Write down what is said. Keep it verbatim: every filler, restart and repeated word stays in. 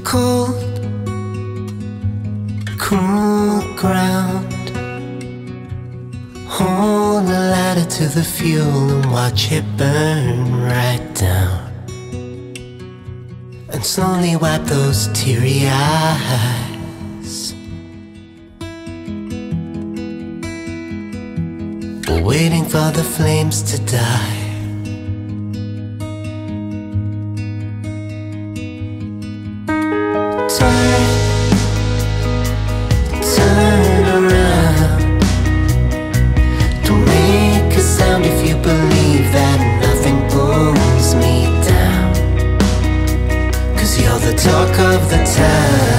cold, cool ground. Hold the ladder to the fuel and watch it burn right down. And slowly wipe those teary eyes, waiting for the flames to die. Turn, turn around. Don't make a sound if you believe that nothing pulls me down. 'Cause you're the talk of the town.